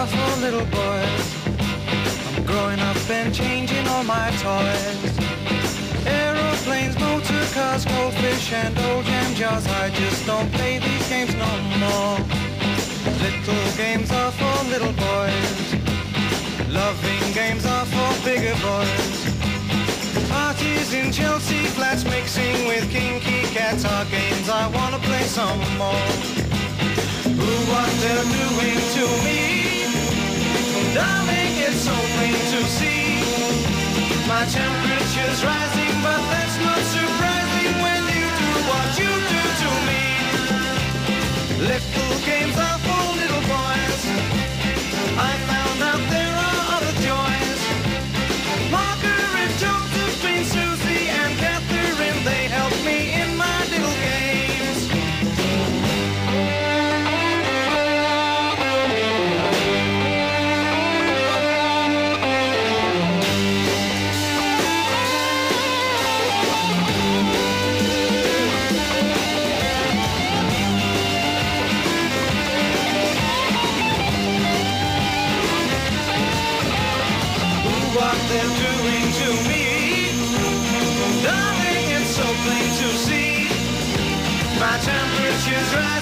are for little boys. I'm growing up and changing all my toys. Aeroplanes, motor cars, goldfish and old jam jars. I just don't play these games no more. Little games are for little boys. Loving games are for bigger boys. Parties in Chelsea flats mixing with kinky cats are games I wanna play some more. What they're doing to me, darling, it's so plain to see. My temperature's rising, but that's not surprising when you do what you do to me. Little games are for little boys. I found out there are other joys. Margaret, Josephine, Susie, and Catherine, they help me in my little games. What they're doing to me, darling, it's so plain to see. My temperature's rising.